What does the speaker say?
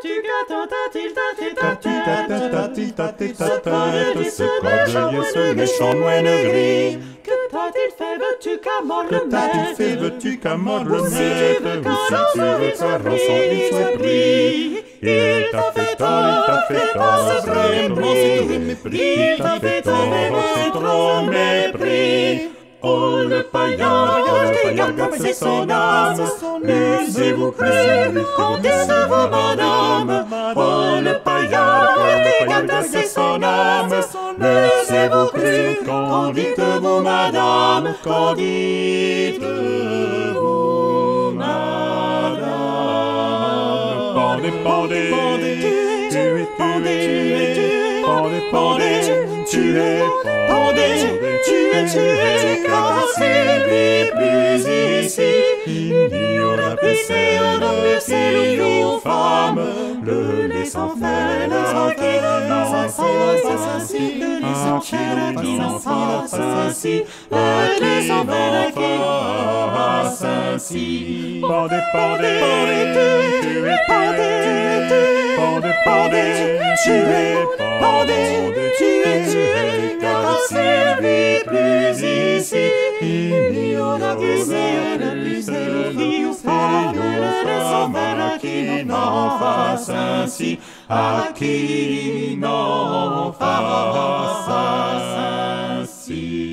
tu Tati ta tête, ce cordelier, ce méchant moine gris. Que t'a-t-il fait, veux-tu qu'à mort Que le t'a-t-il maître? fait, veux-tu qu'à mort le Ou si tu maître? veux Ou qu'à si tu rançon veux il qu'à soit rançon il soit pris, pris. Il t'a fait tort, il t'a fait tort, c'est trop mépris. Il t'a fait tort, c'est trop mépris. Oh le paillard, regarde c'est son âme. Laissez-vous cru, Qu'en dites-vous, madame? Oh le paillard, regarde c'est son âme. Laissez-vous cru, qu'en dites-vous madame? Qu'en dites-vous madame? Pendez, pendez, tuez, car s'il vit plus ici, il n'y aura plus celle aux femmes, le laissant faire qui n'en fasse ainsi, pendez, tuez, car s'il vit plus ici, il n'y aura plus celle aux femmes, à qui n'en fasse ainsi, à qui n'en fasse ainsi.